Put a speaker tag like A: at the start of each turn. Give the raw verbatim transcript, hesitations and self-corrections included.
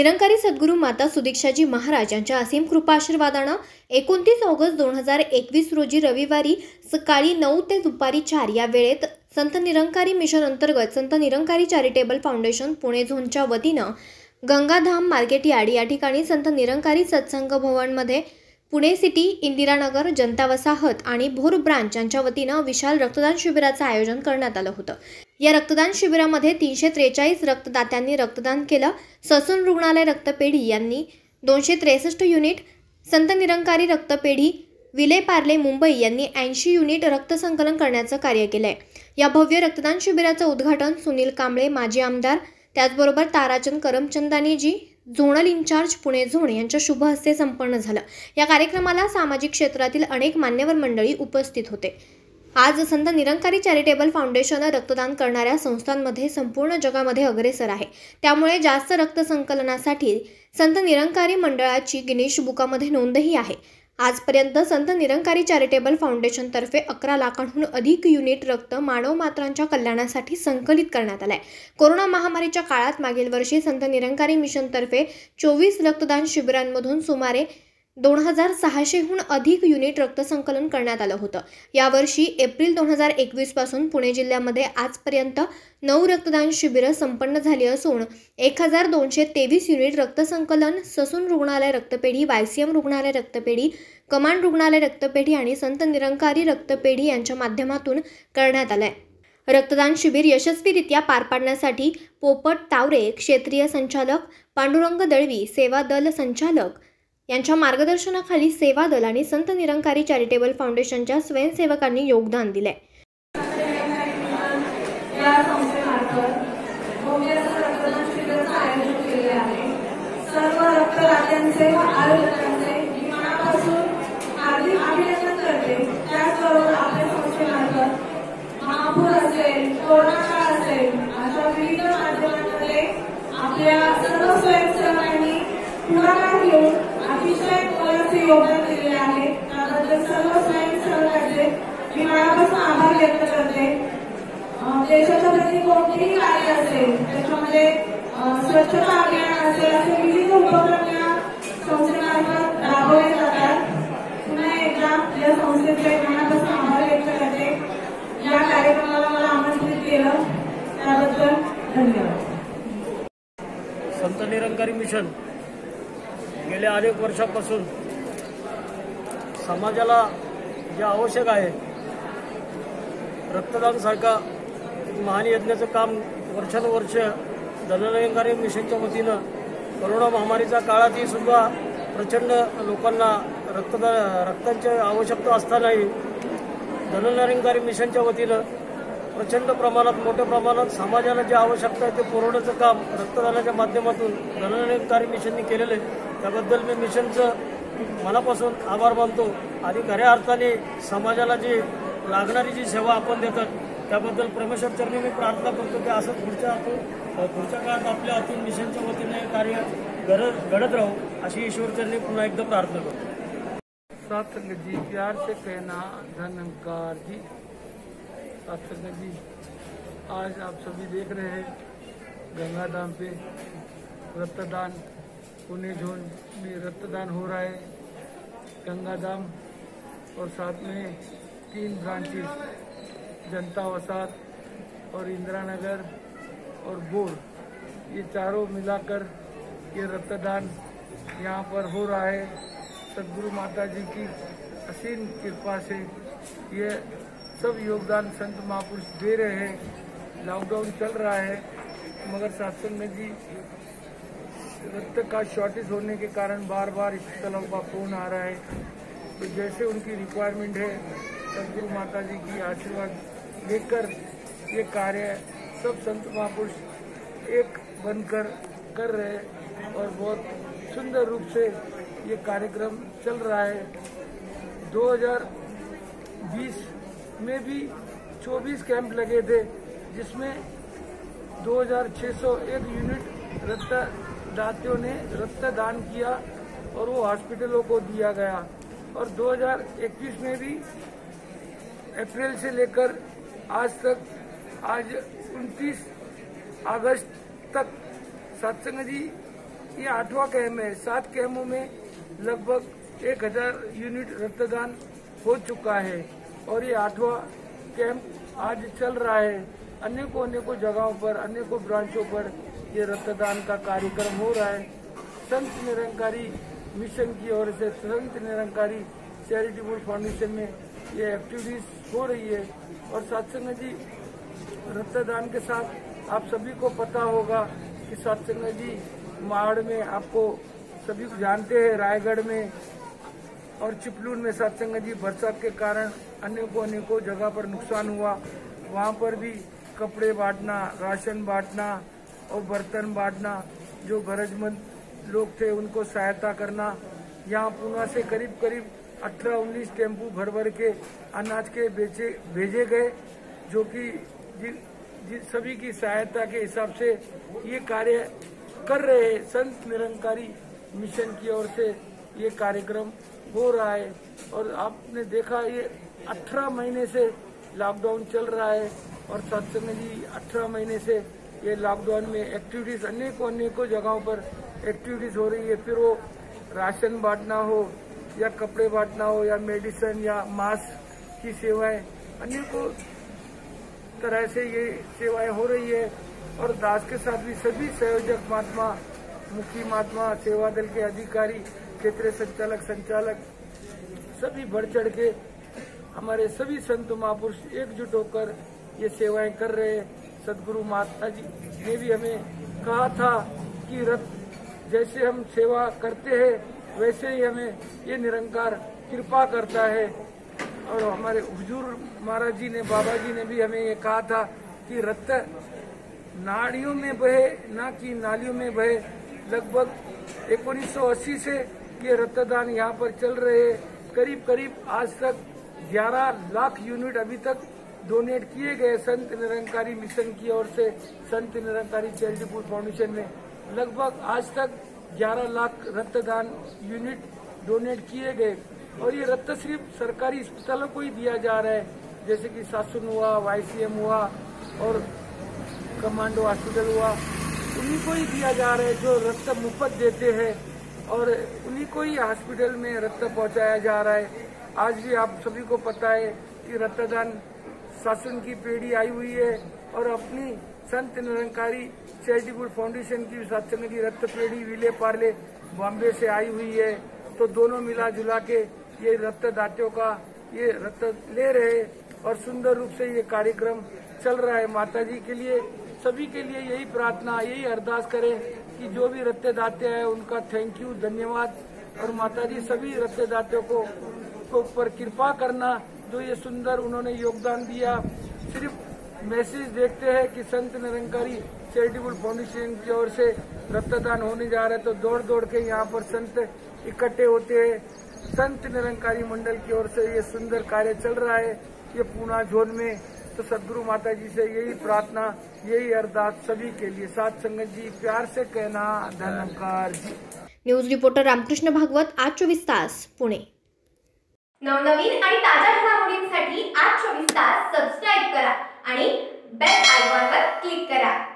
A: निरंकारी सद्गुरू माता सुदीक्षाजी महाराज यांच्या असीम कृपाआशीर्वादानं एकोणतीस ऑगस्ट दोन हजार एकवीस रोजी रविवारी सकाळी नऊ ते दुपारी चार या वेळेत संत निरंकारी मिशन अंतर्गत संत निरंकारी चॅरिटेबल फाउंडेशन पुणे झोनच्या वतीनं गंगाधाम मार्केट यार्ड या ठिकाणी संत निरंकारी सत्संग भवनमध्ये पुणे सिटी, इंदिरानगर, जनता वसाहत आणि भोर ब्रांच यांच्या वतीनं विशाल रक्तदान शिबिराचं आयोजन करण्यात आलं होतं। या रक्तदान शिबिरामध्ये तीनशे त्रेचाळीस रक्तदात्यांनी रक्तदान केलं। ससून रुग्णालय रक्तपेढी यांनी दोनशे त्रेसष्ट युनिट, संत निरंकारी रक्तपेढी विले पार्ले मुंबई यांनी ऐंशी युनिट रक्त संकलन करण्याचं कार्य केलंय। या भव्य रक्तदान शिबिराचं उद्घाटन सुनील कांबळे माजी आमदार, त्याचबरोबर ताराचंद करमचंदानीजी झोनल इंचार्ज पुणे झोन यांच्या शुभ हस्ते संपन्न झालं। या कार्यक्रमाला सामाजिक क्षेत्रातील अनेक मान्यवर मंडळी उपस्थित होते। आज संत निरंकारी चॅरिटेबल फाउंडेशन रक्तदान करणाऱ्या संस्थांमध्ये संपूर्ण जगामध्ये अग्रेसर आहे। त्यामुळे जास्त रक्त संकलनासाठी संत निरंकारी मंडळाची गिनीज बुकामध्ये नोंदही आहे। आजपर्यंत संत निरंकारी चॅरिटेबल फाउंडेशन तर्फे अकरा लाखांहून अधिक युनिट रक्त मानव मात्रांच्या कल्याणासाठी संकलित करण्यात आले। कोरोना महामारीच्या काळात मागील वर्षी संत निरंकारी मिशन तर्फे चोवीस रक्तदान शिबिरांमधून सुमारे दोन हजार सहाशेहून अधिक युनिट रक्त संकलन करण्यात आलं होतं। यावर्षी एप्रिल दोन हजार एकवीस पासून पुणे जिल्ह्यामध्ये आजपर्यंत नऊ रक्तदान शिबिरं संपन्न झाली असून एक हजार दोनशे तेवीस युनिट रक्त संकलन ससून रुग्णालय रक्तपेढी, वायसीएम रुग्णालय रक्तपेढी, कमांड रुग्णालय रक्तपेढी आणि संत निरंकारी रक्तपेढी यांच्या माध्यमातून करण्यात आलंय। रक्तदान शिबिर यशस्वीरित्या पार पाडण्यासाठी पोपट तावरे क्षेत्रीय संचालक, पांडुरंग दळवी सेवा दल संचालक यांच्या मार्गदर्शनाखाली सेवा दल आणि संत निरंकारी चॅरिटेबल फाउंडेशनच्या स्वयंसेवकांनी योगदान दिले।
B: सर्व रक्तदात्यांचे व आयोजकांचे मी मनापासून हार्दिक अभिनंदन करते। त्याचबरोबर आपल्या संस्थेमार्फत महापूर असेल, कोरोना काळ असेल, अशा विविध माध्यमांमध्ये आपल्या सर्व स्वयंसेवकांनी पुढाकार घेऊन अतिशय मोलाचे योगदान दिले आहे। त्याबद्दल सर्व स्वयंसेवकांचे मी मनापासून आभार व्यक्त करते। देशाच्या प्रती कोणतेही कार्य असेल, त्याच्यामध्ये स्वच्छता अभियान असेल, असे विविध उपक्रम या संस्थेमार्फत राबवले जातात। पुन्हा एकदा या संस्थेचे मनापासून आभार व्यक्त करते। या कार्यक्रमाला मला आमंत्रित केलं त्याबद्दल धन्यवाद।
C: संत निरंकारी मिशन गेल्या अनेक वर्षापासून समाजाला जे आवश्यक आहे रक्तदान सारखा महान यज्ञाचं काम वर्षानुवर्ष जननिरंकारी मिशनच्या वतीनं कोरोना महामारीच्या काळातही सुद्धा प्रचंड लोकांना रक्तदान रक्तांची आवश्यकता असतानाही जननिरंकारी मिशनच्या वतीनं प्रचंड प्रमाणात मोठ्या प्रमाणात समाजाला जी आवश्यकता आहे ते पुरवण्याचं काम रक्तदानाच्या माध्यमातून जननिरंकारी मिशनने केलेलं आहे। त्याबद्दल मी मिशनचं मनापासून आभार मानतो आणि खऱ्या अर्थाने समाजाला जी लागणारी जी सेवा आपण देतात त्याबद्दल परमेश्वर चरणी मी प्रार्थना करतो की असंच पुढच्या हातून पुढच्या काळात आपल्या हातून मिशनच्या वतीने कार्य घडत घडत राहू अशी ईश्वर चरणी पुन्हा एकदा प्रार्थना करतो।
D: सत्संग जी प्यार से कहना धनकार जी। सत्संग जी, आज आप सभी देख रहे हैं गंगाधाम पे रक्तदान पुणे जोन में रक्तदान हो रहा है। गंगाधाम और साथ में तीन ब्रांचेस जनता वसाहत और इंदिरानगर और बोर, ये चारों मिलाकर ये रक्तदान यहाँ पर हो रहा है। सद्गुरु माता जी की असीम कृपा से ये सब योगदान संत महापुरुष दे रहे हैं। लॉकडाउन चल रहा है मगर सत्संग में जी रक्त का शॉर्टेज होने के कारण बार बार स्थलों का फोन आ रहा है। तो जैसे उनकी रिक्वायरमेंट है सद्गुरु माता जी की आशीर्वाद लेकर ये कार्य सब संत महापुरुष एक बनकर कर रहे हैं और बहुत सुंदर रूप से ये कार्यक्रम चल रहा है। दो हज़ार बीस में भी चौबीस कैंप लगे थे जिसमें दो हज़ार छह सौ एक यूनिट रक्तदातियों ने रक्तदान किया और वो हॉस्पिटलों को दिया गया। और दो हज़ार इक्कीस में भी अप्रैल से लेकर आज तक आज उनतीस अगस्त तक सत्संग जी ये आठवां कैम्प है। सात कैम्पों में लगभग एक हजार यूनिट रक्तदान हो चुका है और ये आठवां कैंप आज चल रहा है। अनेकों अनेकों जगहों पर, अनेकों ब्रांचों पर ये रक्तदान का कार्यक्रम हो रहा है। संत निरंकारी मिशन की ओर से, संत निरंकारी चैरिटेबल फाउंडेशन में ये एक्टिविटीज हो रही है। और सत्संग जी, रक्तदान के साथ आप सभी को पता होगा कि सत्संग जी माड़ में, आपको सभी जानते हैं, रायगढ़ में और चिपलून में सत्संग जी बरसात के कारण अनेकों अनेकों जगह पर नुकसान हुआ। वहाँ पर भी कपड़े बांटना, राशन बांटना और बर्तन बांटना, जो गरजमंद लोग थे उनको सहायता करना। यहाँ पूना से करीब करीब अठारह उन्नीस टेम्पू भर भर के अनाज के बेचे भेजे गए, जो कि जिन जिन सभी की सहायता के हिसाब से ये कार्य कर रहे हैं। संत निरंकारी मिशन की ओर से ये कार्यक्रम हो रहा है। और आपने देखा ये अठारह महीने से लॉकडाउन चल रहा है और सत्संग जी अठारह महीने से ये लॉकडाउन में एक्टिविटीज अनेकों अनेकों जगहों पर एक्टिविटीज हो रही है। फिर वो राशन बांटना हो या कपड़े बांटना हो या मेडिसिन या मास्क की सेवाएं, अनेकों तरह से ये सेवाएं हो रही है। और दास के साथ भी सभी संयोजक महात्मा, मुखी महात्मा, सेवा दल के अधिकारी, क्षेत्रीय संचालक संचालक सभी बढ़ चढ़ के हमारे सभी संत महापुरुष एकजुट होकर ये सेवाएं कर रहे हैं। सदगुरु महात्मा जी ने भी हमें कहा था कि रथ जैसे हम सेवा करते हैं वैसे ही हमें ये निरंकार कृपा करता है। और हमारे हुजूर महाराज जी ने, बाबा जी ने भी हमें ये कहा था कि रक्त नाड़ियों में बहे, ना कि नालियों में बहे। लगभग उन्नीस सौ अस्सी से ये रक्तदान यहाँ पर चल रहे हैं। करीब करीब आज तक ग्यारह लाख यूनिट अभी तक डोनेट किए गए संत निरंकारी मिशन की ओर से। संत निरंकारी चैरिटेबल फाउंडेशन में लगभग आज तक ग्यारह लाख रक्तदान यूनिट डोनेट किए गए। और ये रक्त सिर्फ सरकारी अस्पतालों को ही दिया जा रहा है, जैसे कि सासुन हुआ, वाईसीएम हुआ और कमांडो हॉस्पिटल हुआ, उन्हीं को ही दिया जा रहा है जो रक्त मुफ्त देते हैं और उन्हीं को ही हॉस्पिटल में रक्त पहुंचाया जा रहा है। आज भी आप सभी को पता है कि रक्तदान शासन की पीढ़ी आई हुई है और अपनी संत निरंकारी चैरिटेबल फाउंडेशन की सत्संग की रक्त पीढ़ी विले पार्ले बॉम्बे से आई हुई है। तो दोनों मिला जुला के ये रक्तदातियों का ये रक्त ले रहे और सुंदर रूप से ये कार्यक्रम चल रहा है। माता जी के लिए, सभी के लिए यही प्रार्थना, यही अरदास करें कि जो भी रक्तदाते हैं उनका थैंक यू, धन्यवाद। और माता जी सभी रक्तदातियों को को ऊपर कृपा करना, जो ये सुंदर उन्होंने योगदान दिया। सिर्फ मैसेज देखते हैं कि संत निरंकारी चैरिटेबल फाउंडेशन की ओर से रक्तदान होने जा रहा है तो दौड़ दौड़ के यहाँ पर संत इकट्ठे होते हैं। संत निरंकारी मंडल की ओर से ये सुंदर कार्य चल रहा है ये पूना जोन में। तो सदगुरु माता जी से यही प्रार्थना, यही अरदास सभी के लिए। साथ संगत जी प्यार से कहना, धन्यवाद जी।
A: न्यूज रिपोर्टर रामकृष्ण भागवत, आज चोवीस तास, पुणे।
E: नवनवीन आणि ताज्या घडामोडींसाठी आज चोवीस तास सबस्क्राइब करा आणि बेल आयकॉनवर क्लिक करा।